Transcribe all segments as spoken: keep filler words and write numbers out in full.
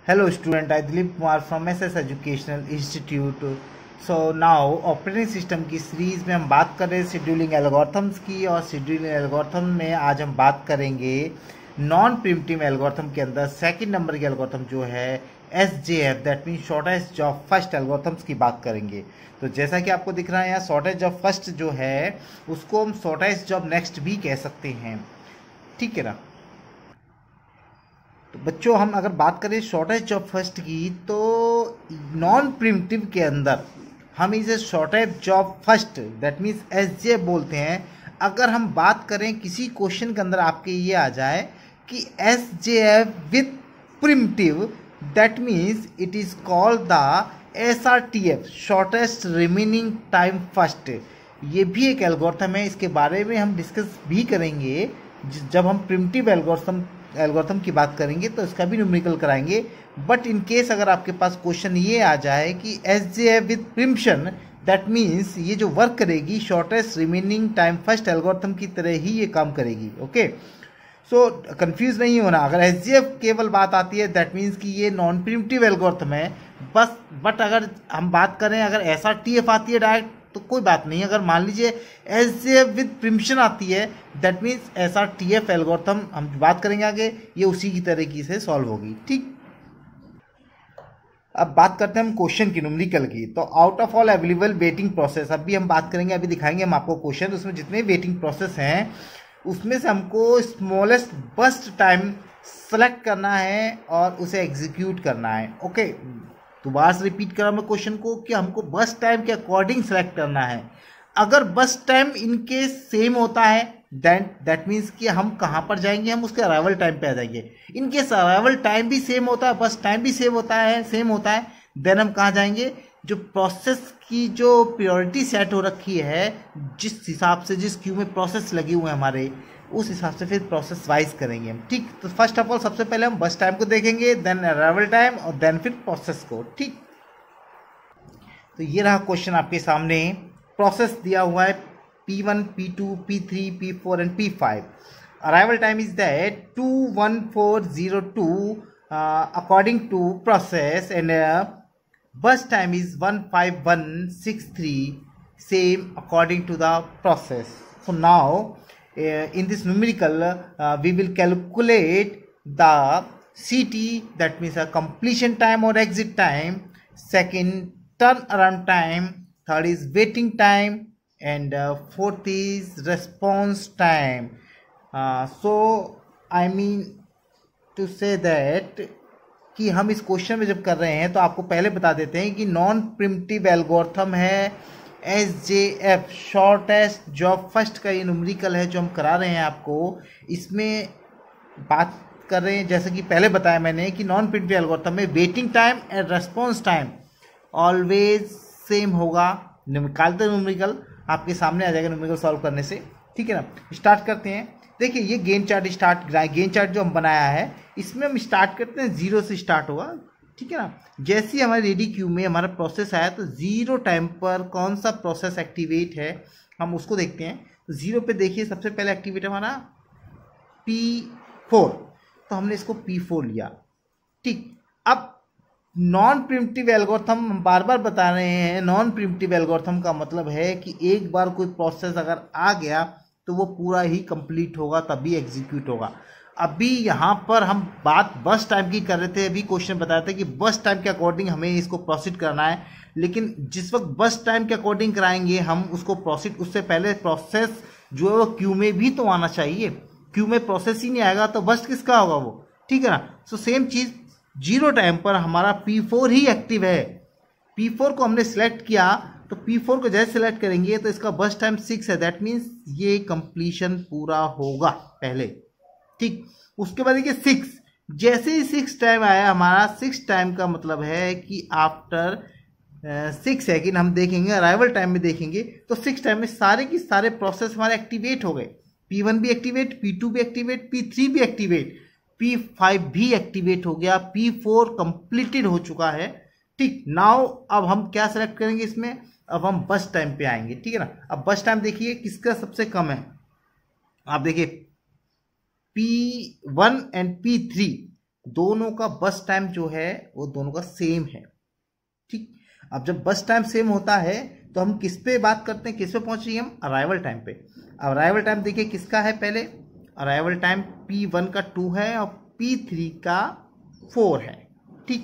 Hello student, I Dilip Kumar from S S Educational Institute. So now operating system की series में हम बात कर रहे हैं शेड्यूलिंग एल्गोरिथम्स की, और शेड्यूलिंग एल्गोरिथम में आज हम बात करेंगे नॉन प्रिमिटिव एल्गोरिथम के अंदर सेकंड नंबर के एल्गोरिथम जो है S J F, that mean shortest job first algorithms की बात करेंगे। तो जैसा कि आपको दिख रहा है यहाँ शॉर्टेस्ट जॉब फर्स्ट जो है उसको हम शॉर्टेस्ट जॉब नेक्स्ट भी कह सकते हैं, ठीक है ना। तो बच्चों हम अगर बात करें शॉर्टेज जॉब फर्स्ट की, तो नॉन प्रिमिटिव के अंदर हम इसे shortest job first that means S J बोलते हैं। अगर हम बात करें किसी क्वेश्चन के अंदर आपके ये आ जाए कि S J F with primitive, that means it is called the S R T F, shortest remaining time first. ये भी एक एल्गोरिथम है, इसके बारे में हम डिस्कस भी करेंगे जब हम प्रिमिटिव एल्गोरिथम एल्गोरिथम की बात करेंगे, तो इसका भी न्यूमेरिकल कराएंगे। बट इन केस अगर आपके पास क्वेश्चन ये आ जाए कि S J F with preemption, that means ये जो वर्क करेगी shortest remaining time first algorithm की तरह ही ये काम करेगी। ओके, सो कंफ्यूज नहीं होना। अगर एस जे एफ केवल बात आती है दैट मीन्स कि ये नॉन प्रिमिटिव एल्गोरिथम है बस। बट अगर हम बात करें अगर एस आर टी एफ आती है डायरेक्ट तो कोई बात नहीं। अगर मान लीजिए S J F with preemption आती है that means S R T F algorithm हम बात करेंगे आगे, ये उसी की तरीके से सॉल्व होगी, ठीक। अब बात करते हैं हम क्वेश्चन की, न्यूमेरिकल की। तो out of all available waiting process, अभी हम बात करेंगे, अभी दिखाएंगे हम आपको क्वेश्चन, उसमें जितने वेटिंग प्रोसेस हैं उसमें से हमको स्मॉलेस्ट बस्ट टाइम सेलेक्ट करना है और उसे एग्जीक्यूट करना है। ओके, दोबारा से रिपीट करा मैं क्वेश्चन को कि हमको बस टाइम के अकॉर्डिंग सेलेक्ट करना है। अगर बस टाइम इनके सेम होता है देन दैट मीन्स कि हम कहाँ पर जाएंगे, हम उसके अराइवल टाइम पे आ जाएंगे। इनकेस अराइवल टाइम भी सेम होता है, बस टाइम भी सेम होता है सेम होता है देन हम कहाँ जाएंगे, जो प्रोसेस की जो प्रायोरिटी सेट हो रखी है, जिस हिसाब से जिस क्यू में प्रोसेस लगे हुए हैं हमारे, उस हिसाब से फिर प्रोसेस वाइज करेंगे हम, ठीक। तो फर्स्ट ऑफ ऑल सबसे पहले हम बस टाइम को देखेंगे, देन अराइवल टाइम और देन फिर प्रोसेस को, ठीक। तो ये रहा क्वेश्चन आपके सामने। प्रोसेस दिया हुआ है P one, P two, P three, P four and P five. Arrival time is that two one four zero two according to process, and burst time is one five one six three same according to the process. So now Uh, in this numerical uh, we will calculate the C T, that means a completion time or exit time, second turnaround time, third is waiting time, and uh, fourth is response time. uh, so I mean to say that कि हम इस question में जब कर रहे हैं तो आपको पहले बता देते हैं कि नॉन प्रिमिटिव एल्गोरिथम है S J F, shortest job first का ये न्यूमेरिकल है जो हम करा रहे हैं आपको। इसमें बात कर रहे हैं जैसे कि पहले बताया मैंने कि नॉन प्रिमिटिव एल्गोरिथम में waiting time and response time always same होगा। निकालते न्यूमेरिकल आपके सामने आ जाएगा न्यूमेरिकल सॉल्व करने से, ठीक है ना। स्टार्ट करते हैं। देखिए ये Gantt chart start Gantt chart जो हम बनाया है इसमें हम स्टार्ट करते हैं, जीरो से स्टार्ट होगा, ठीक है ना। जैसे ही हमारे रेडी क्यू में हमारा प्रोसेस आया तो जीरो टाइम पर कौन सा प्रोसेस एक्टिवेट है हम उसको देखते हैं। तो जीरो पे देखिए सबसे पहले एक्टिवेट हमारा पी फोर, तो हमने इसको पी फोर लिया, ठीक। अब नॉन प्रिमिटिव एल्गोरिथम हम बार बार बता रहे हैं, नॉन प्रिमिटिव एल्गोरिथम का मतलब है कि एक बार कोई प्रोसेस अगर आ गया तो वो पूरा ही कंप्लीट होगा तभी एग्जीक्यूट होगा। अभी यहाँ पर हम बात बस टाइम की कर रहे थे, अभी क्वेश्चन बताया था कि बस टाइम के अकॉर्डिंग हमें इसको प्रोसीड करना है, लेकिन जिस वक्त बस टाइम के अकॉर्डिंग कराएंगे हम उसको प्रोसीड, उससे पहले प्रोसेस जो है वो क्यू में भी तो आना चाहिए। क्यू में प्रोसेस ही नहीं आएगा तो बस किसका होगा वो, ठीक है ना। सो सेम चीज जीरो टाइम पर हमारा पी फोर ही एक्टिव है। पी फोर को हमने सिलेक्ट किया तो पी फोर को जैसे सिलेक्ट करेंगे तो इसका बस टाइम सिक्स है, दैट मीन्स ये कंप्लीशन पूरा होगा पहले, ठीक। उसके बाद देखिए सिक्स, जैसे ही सिक्स टाइम आया हमारा, सिक्स टाइम का मतलब है कि आफ्टर सिक्स सेकेंड हम देखेंगे, अराइवल टाइम में देखेंगे तो सिक्स टाइम में सारे की सारे प्रोसेस हमारे एक्टिवेट हो गए। पी वन भी एक्टिवेट, पी टू भी एक्टिवेट, पी थ्री भी एक्टिवेट, पी फाइव भी एक्टिवेट हो गया, पी फोर कंप्लीटेड हो चुका है, ठीक। नाउ अब हम क्या सेलेक्ट करेंगे इसमें, अब हम बस टाइम पे आएंगे, ठीक है ना। अब बस टाइम देखिए किसका सबसे कम है, आप देखिए P one and P three दोनों का बस टाइम जो है वो दोनों का सेम है। ठीक, अब जब बस टाइम सेम होता है तो हम किस पे बात करते हैं, किस पे पहुंच रही है हम, अराइवल टाइम पे। अराइवल टाइम देखिए किसका है, पहले अराइवल टाइम पी वन का टू है और पी थ्री का फोर है। ठीक,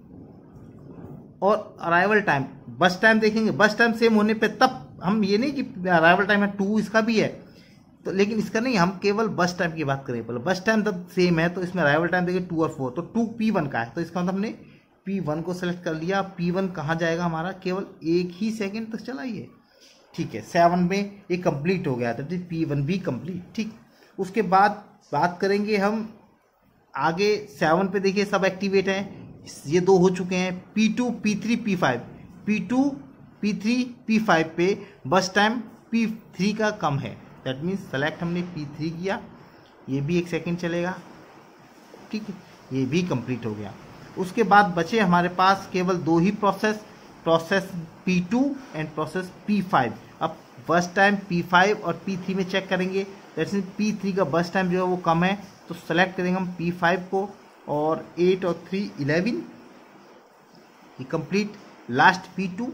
और अराइवल टाइम बस टाइम देखेंगे, बस टाइम सेम होने पे तब हम ये नहीं कि अराइवल टाइम है टू इसका भी है तो, लेकिन इसका नहीं, हम केवल बस टाइम की बात करें। पहले बस टाइम तब सेम है तो इसमें अराइवल टाइम देखिए टू और फोर, तो टू पी वन का है तो इसका मतलब हमने पी वन को सेलेक्ट कर लिया। पी वन कहाँ जाएगा हमारा, केवल एक ही सेकंड तक चला ये। ठीक है, सेवन में ये कंप्लीट हो गया था, तो पी वन भी कंप्लीट। ठीक, उसके बाद बात करेंगे हम आगे सेवन पे, देखिए सब एक्टिवेट हैं, ये दो हो चुके हैं, P two P three P five, P two P three P five पे बस टाइम पी थ्री का कम है, दैट मीन्स सेलेक्ट हमने पी थ्री किया, ये भी एक सेकेंड चलेगा। ठीक है, ये भी कंप्लीट हो गया। उसके बाद बचे हमारे पास केवल दो ही process, process P two and process P five. अब बस टाइम पी फाइव और पी थ्री में चेक करेंगे, दैट मीन्स पी थ्री का बस टाइम जो है वो कम है तो सेलेक्ट करेंगे हम पी फाइव को, और एट और थ्री इलेवन, ये complete. Last P two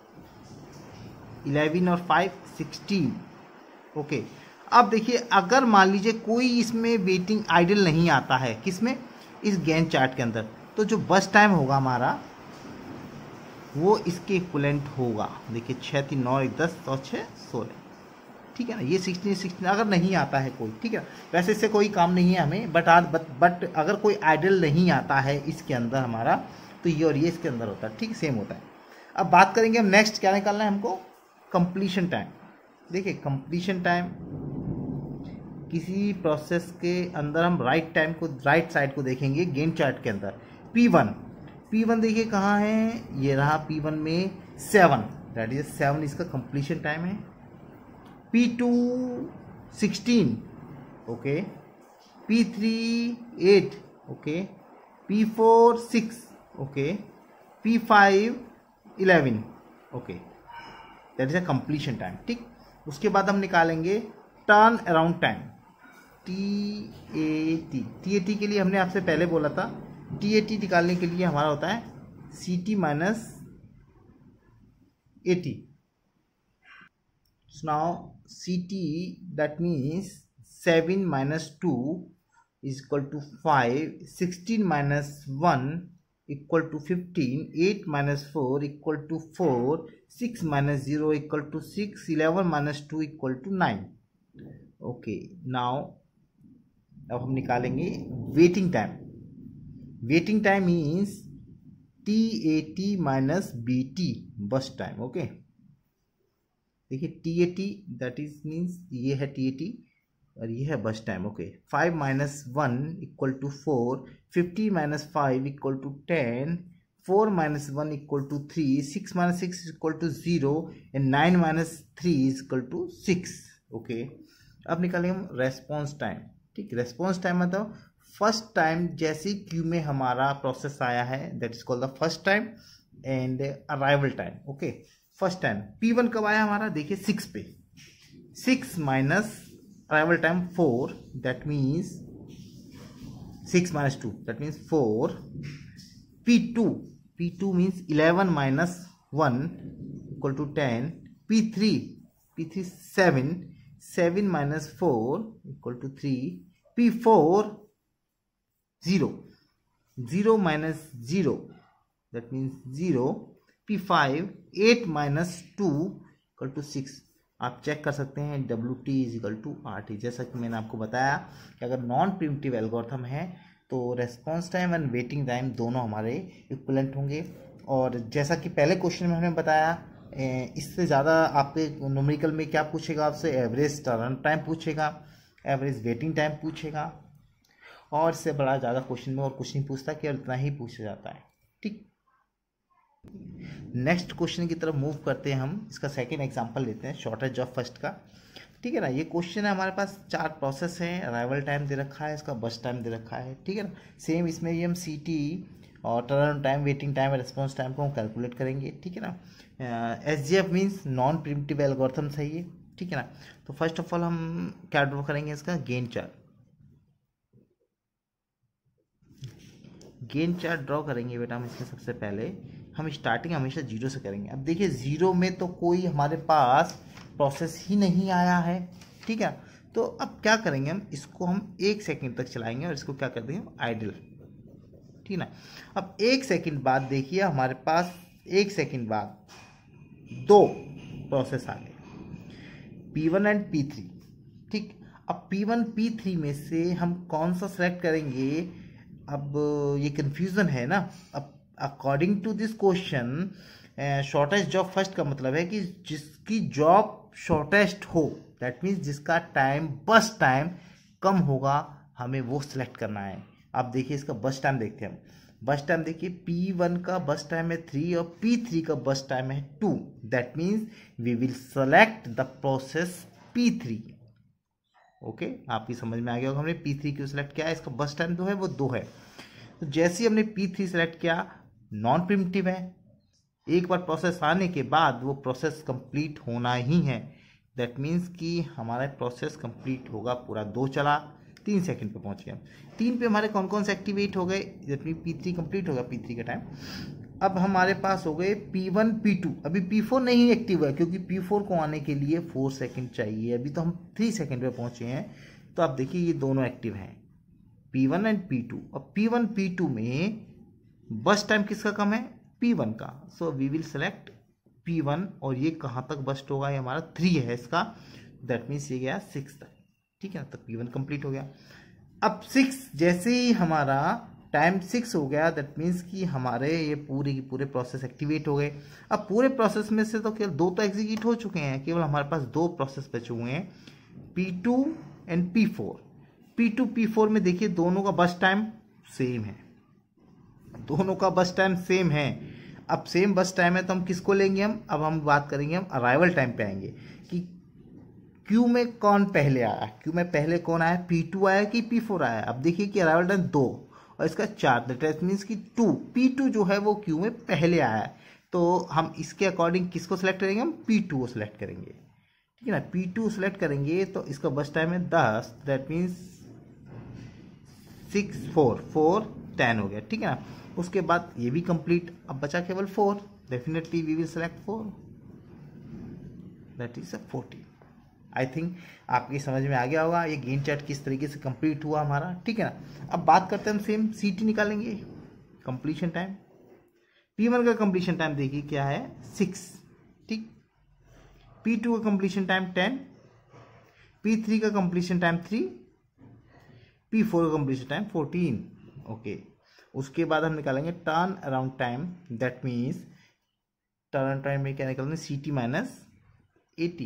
eleven और फाइव सिक्सटीन। ओके, अब देखिए अगर मान लीजिए कोई इसमें वेटिंग आइडल नहीं आता है, किसमें, इस गैंट चार्ट के अंदर, तो जो बस टाइम होगा हमारा वो इसके इक्वलेंट होगा। देखिए छः तीन नौ एक दस और छः सोलह। ठीक है ना, ये सिक्सटीन सिक्सटीन अगर नहीं आता है कोई, ठीक है, वैसे इससे कोई काम नहीं है हमें, बट आज बट, बट अगर कोई आइडल नहीं आता है इसके अंदर हमारा, तो ये और ये इसके अंदर होता है। ठीक, सेम होता है। अब बात करेंगे हम नेक्स्ट क्या निकालना है हमको, कंप्लीशन टाइम। देखिए कंप्लीशन टाइम किसी प्रोसेस के अंदर हम राइट टाइम को, राइट साइड को देखेंगे गेन चार्ट के अंदर। पी वन, पी वन देखिए कहाँ है, ये रहा पी वन में सेवन, दैट इज सेवन इसका कंप्लीशन टाइम है। P two sixteen, okay, P three eight, okay, P four six, okay, P five eleven, okay, that is a completion time. ठीक, उसके बाद हम निकालेंगे turn around time, T A T. T A T के लिए हमने आपसे पहले बोला था, टी ए टी निकालने के लिए हमारा होता है C T minus A T. Now C T that means seven minus two is equal to five, sixteen minus one equal to fifteen, eight minus four equal to four, six minus zero equal to six, eleven minus two equal to nine. Okay, now अब हम निकालेंगे waiting time. Waiting time means T A T minus B T, burst time. Okay, देखिए T A T that is means ये है T A T और ये है burst time. Okay, five minus one equal to four, fifty minus five equal to ten, four minus one equal to three, six minus six equal to zero and nine minus three equal to six. Okay, अब निकालेंगे हम response time. ठीक, response time मतलब first time जैसे queue में हमारा process आया है, that is called the first time and arrival time. Okay, first time P one कब आया हमारा, देखिए सिक्स पे, six minus arrival time four, that means six minus two, that means four. P two, P two means eleven minus one equal to ten, P three, P three seven, seven minus four equal to three, P four zero, zero minus zero that means zero, P five eight minus two equal to six. आप check कर सकते हैं W T is equal to R T. जैसा कि मैंने आपको बताया कि अगर नॉन प्रिमिटिव एल्गोरिथम है तो response time and waiting time दोनों हमारे इक्वलेंट होंगे। और जैसा कि पहले क्वेश्चन में हमने बताया, इससे ज़्यादा आपके न्यूमेरिकल में क्या पूछेगा आपसे, एवरेज टर्न टाइम पूछेगा, एवरेज वेटिंग टाइम पूछेगा, और इससे बड़ा ज़्यादा क्वेश्चन में और कुछ नहीं पूछता, केवल इतना ही पूछा जाता है। ठीक, नेक्स्ट क्वेश्चन की तरफ मूव करते हैं हम। इसका सेकेंड एग्जाम्पल लेते हैं, शॉर्टेज ऑफ फर्स्ट का। ठीक है ना, ये क्वेश्चन है हमारे पास, चार प्रोसेस है, अराइवल टाइम दे रखा है, इसका बस टाइम दे रखा है। ठीक है ना, सेम इसमें भी हम सी टी और turn time, waiting time, response time को हम कैलकुलेट करेंगे। ठीक है ना, S G F means non primitive algorithm है ये। ठीक है ना, तो फर्स्ट ऑफ ऑल हम क्या ड्रॉ करेंगे, इसका Gantt chart. Gantt chart draw करेंगे बेटा हम इसमें सबसे पहले हम स्टार्टिंग हमेशा जीरो से करेंगे। अब देखिए जीरो में तो कोई हमारे पास प्रोसेस ही नहीं आया है, ठीक है। तो अब क्या करेंगे हम इसको हम एक सेकंड तक चलाएंगे और इसको क्या कर देंगे आइडल, ठीक ना। अब एक सेकंड बाद देखिए हमारे पास एक सेकंड बाद दो प्रोसेस आ गए, P one and P three, ठीक। अब पी वन पी थ्री में से हम कौन सा सेलेक्ट करेंगे, अब ये कंफ्यूजन है ना। अब according to this question shortest job first का मतलब है कि जिसकी जॉब शॉर्टेस्ट हो, दैट मीन्स जिसका टाइम बस टाइम कम होगा हमें वो सिलेक्ट करना है। अब देखिए इसका बस टाइम देखते हैं हम। बस टाइम देखिए पी वन का बस टाइम है थ्री और पी थ्री का बस टाइम है two, that means we will select the process P three. Okay, आपकी समझ में आ गया होगा हमने पी थ्री क्यों सिलेक्ट किया है, इसका बस टाइम जो है वो दो है। तो जैसे ही हमने पी थ्री सेलेक्ट किया, नॉन प्रिमिटिव है, एक बार प्रोसेस आने के बाद वो प्रोसेस कंप्लीट होना ही है, दैट मीन्स कि हमारा प्रोसेस कंप्लीट होगा पूरा। दो चला, तीन सेकंड पे पहुंच गया। तीन पे हमारे कौन कौन से एक्टिवेट हो गए, that mean P three complete होगा, पी थ्री का टाइम। अब हमारे पास हो गए पी वन पी टू, अभी पी फोर नहीं एक्टिव है क्योंकि पी फोर को आने के लिए फोर सेकंड चाहिए, अभी तो हम थ्री सेकंड पे पहुंचे हैं। तो आप देखिए ये दोनों एक्टिव हैं, P one and P two. अब पी वन पी टू में बस टाइम किसका कम है, पी वन का, so we will select P one. और ये कहाँ तक बस्ट होगा, ये हमारा थ्री है इसका, दैट मीन्स ये गया सिक्स तक, ठीक है ना। तब पी वन कंप्लीट हो गया। अब सिक्स जैसे ही हमारा टाइम सिक्स हो गया, दैट मीन्स कि हमारे ये पूरे की पूरे प्रोसेस एक्टिवेट हो गए। अब पूरे प्रोसेस में से तो केवल दो तो एग्जीक्यूट हो चुके हैं, केवल हमारे पास दो प्रोसेस बचे हुए हैं, P two and P four. P two P four में देखिए दोनों का बस टाइम सेम है, दोनों का बस टाइम सेम है। अब सेम बस टाइम है तो हम किसको लेंगे, हम अब हम बात करेंगे, हम अराइवल टाइम पे आएंगे कि क्यू में कौन पहले आया, क्यू में पहले कौन आया, पी टू आया कि पी फोर आया। अब देखिए कि अराइवल टाइम दो और इसका चार, दैट मीन्स कि टू, पी टू जो है वो क्यू में पहले आया है। तो हम इसके अकॉर्डिंग किसको सिलेक्ट करेंगे, हम पी टू को सिलेक्ट करेंगे, ठीक है ना। पी टू सिलेक्ट करेंगे तो इसका बस टाइम है दस, that means six four four ten हो गया, ठीक है ना। उसके बाद ये भी कंप्लीट, अब बचा केवल four, definitely we will select four, that is a forty. I think आपकी समझ में आ गया होगा ये गेन चार्ट किस तरीके से कंप्लीट हुआ हमारा, ठीक है ना। अब बात करते हैं हम सेम सी टी निकालेंगे, कंप्लीशन टाइम। पी वन का कंप्लीशन टाइम देखिए क्या है, सिक्स, ठीक। पी टू का completion time ten, P three का completion time three, P four का कंप्लीशन टाइम फोर्टीन। ओके, उसके बाद हम निकालेंगे turn around time, that means turn time में क्या निकालेंगे, C T minus A T.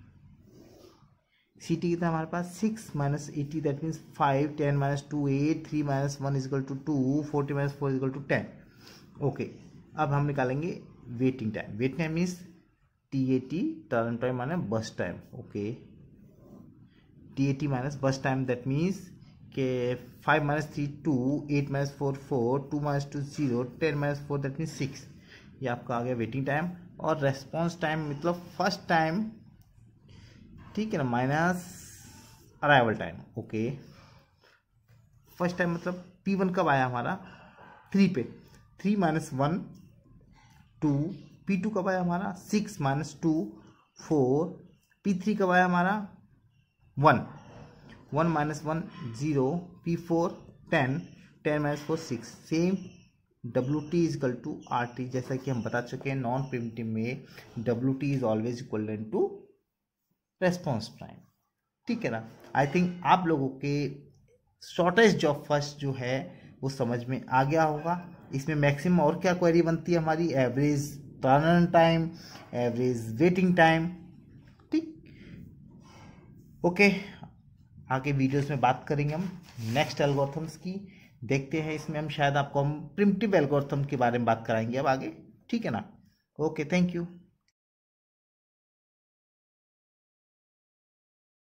C T कितना हमारे पास, six minus A T, that means five, ten minus two eight, three minus one equal to two, forty minus four equal to ten. Okay, अब हम निकालेंगे waiting time. Waiting time means T A T, turn time माने burst time. Okay, T A T minus burst time, that means के five minus three two, eight minus four four, two minus two zero, ten minus four that means six. ये आपका आ गया waiting time. और response time मतलब first time, ठीक है ना, minus arrival time. Okay, first time मतलब पी वन कब आया हमारा, थ्री पे, three minus one two. P two कब आया हमारा, six minus two four. P three कब आया हमारा, one, one minus one zero. P four ten, ten minus four six. Same W T is equal to R T, जैसा कि हम बता चुके हैं नॉन प्रिमिटिव में W T is always equal to response time, ठीक है ना। आई थिंक आप लोगों के शॉर्टेस्ट जॉब फर्स्ट जो है वो समझ में आ गया होगा। इसमें मैक्सिमम और क्या क्वेरी बनती है हमारी, average turn time, average waiting time, ठीक। ओके, आगे वीडियोस में बात करेंगे हम नेक्स्ट एल्गोरिथम्स की। देखते हैं इसमें हम शायद आपको हम प्रिमिटिव एल्गोरिथम के बारे में बात कराएंगे अब आगे, ठीक है ना। Okay, thank you.